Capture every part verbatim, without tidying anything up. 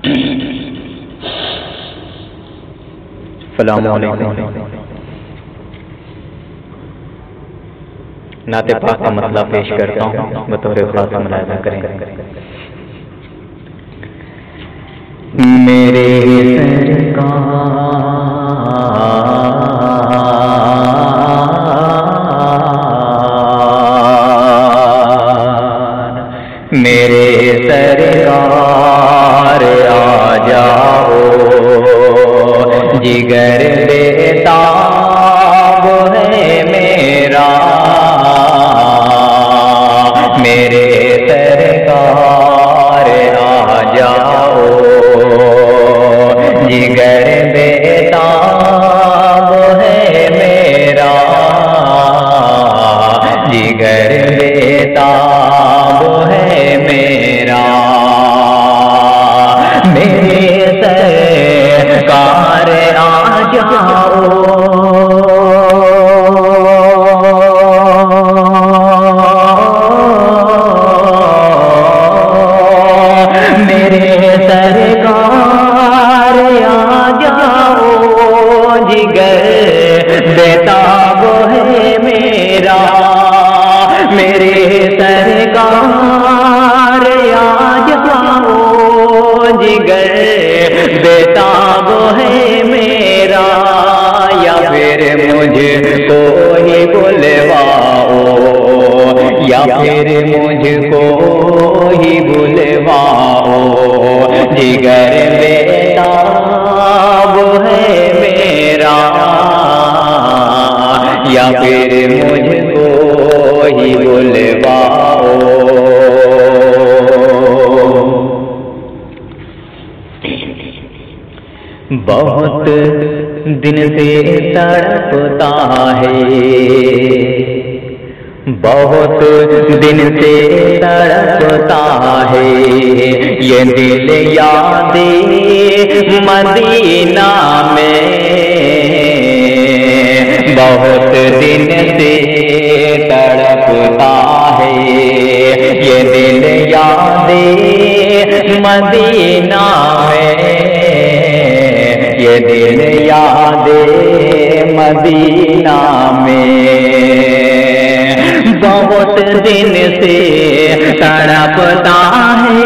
السلام علیکم۔ نعت پاک کا مسئلہ پیش کرتا ہوں، بطور خاص ملاحظہ کریں۔ میرے سرکار، میرے سرکار آ جاؤ، جگر بیتاب ہے میرا، میرے سرکار آ جاؤ، جگر بیتاب ہے میرا، جگر بیتاب ہے میرا، میرے سرکار آ جاؤ، میرے سرکار آ جاؤ، جگر بیتاب ہے میرا، میرے سرکار آ جاؤ، جگر بیتاب ہے میرا، یا پھر مجھ کو ہی بلواؤ، یا پھر مجھ کو ہی بلواؤ، جگر بیتاب ہے میرا، یا پھر مجھ کو ہی بلواؤ۔ بہت دن سے تڑپتا ہے، بہت دن سے تڑپتا ہے یہ دل یاد مدینہ میں، بہت دن سے تڑپتا ہے یہ دل یاد مدینہ میں، یہ دل یاد مدینہ میں، بہت دن سے تڑپتا ہے،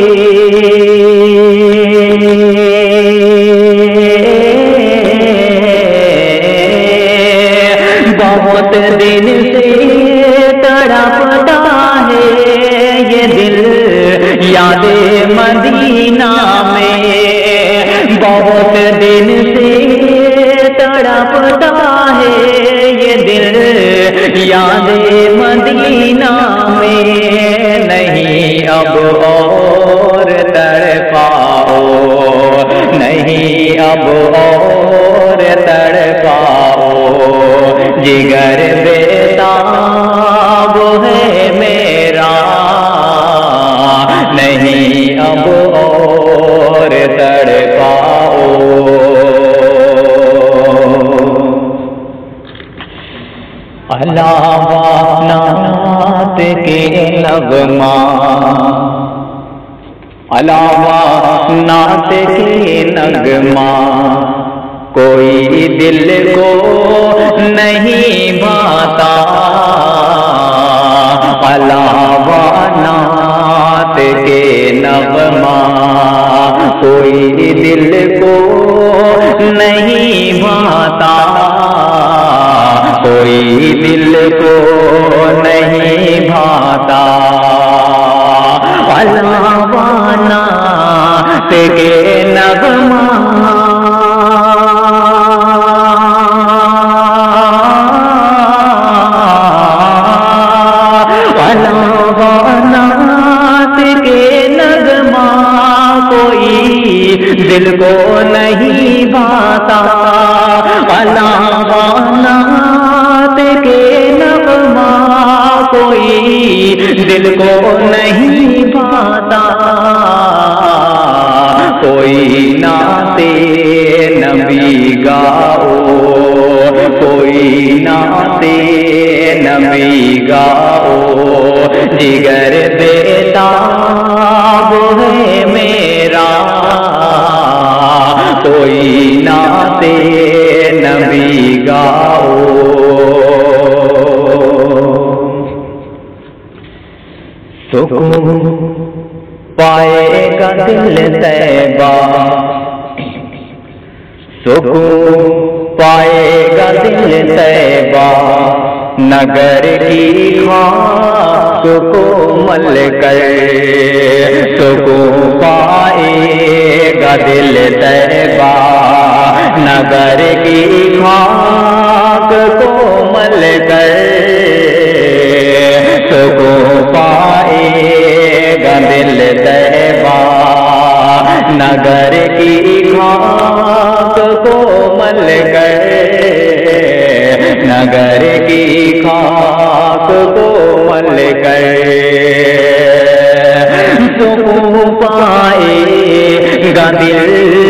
بہت دن سے تڑپتا ہے یہ دل یاد مدینہ میں، بہت دن سے تڑپتا ہے یہ دل یاد مدینہ میں، نہیں اب اور تڑپاؤ، نہیں اب اور تڑپاؤ، جگر بیتاب ہے میرا، نہیں اب اور تڑپاؤ۔ علاوہ نعت کے نغمہ، علاوہ نعت کے نغمہ کوئی دل کو نہیں بھاتا، علاوہ نعت کے نغمہ کوئی دل کو نہیں بھاتا، کوئی دل کو نہیں بھاتا، علاوہ نعت کے نغمہ دل کو نہیں بھاتا، علاوہ نعت کے نغمہ کوئی دل کو نہیں بھاتا، کوئی نعت نبی گاؤ، کوئی نعت نبی گاؤ، جگر بیتاب ہے میرا، گا دل طیبہ سکون پائے گا دل طیبہ نگر کی خاک کو مل کر سکون پائے گا دل طیبہ نگر کی خاک کو مل کر سکون پائے گا دل طیبہ نگر کی خاک کو مل کر نگر کی خاک کو مل کر سکون پائے گا دل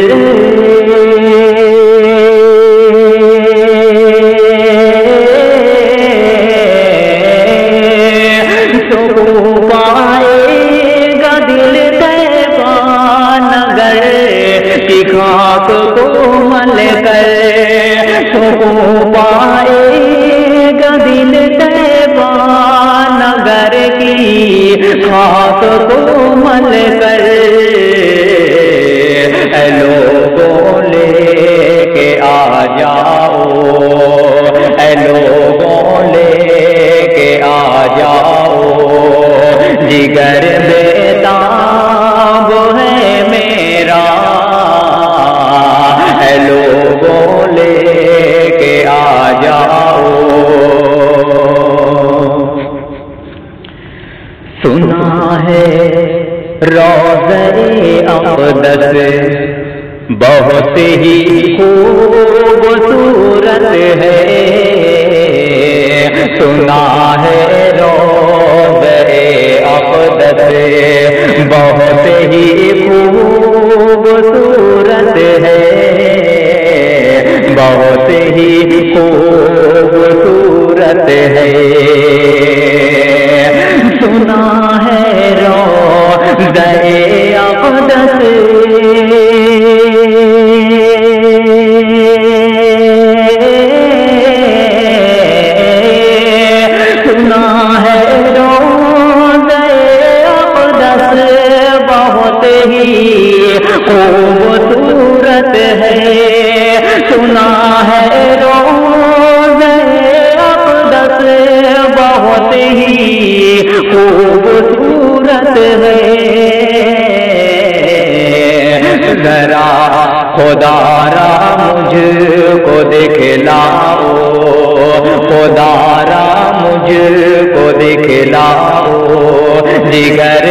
خاک کو مل کر سکون پائے گا دل طیبہ نگر کی خاک کو مل کر اے لوگوں لے کے آ جاؤ اے لوگوں لے کے آ جاؤ جگر بیتاب ہے میرا اے لوگوں لے کے آ جاؤ سنا ہے روضہ اقدس بہت ہی خوبصورت ہے سنا ہے روضہ اقدس بہت ہی خوبصورت ہے بہت ہی خوبصورت ہے سنا ہے روضہ اقدس سنا ہے روضہ اقدس بہت ہی خوبصورت ہے سنا ہے روضہ اقدس بہت ہی خوبصورت ہے ذرا خدا را مجھ کو دکھلاؤ خدا را مجھ کو دکھلاؤ جگر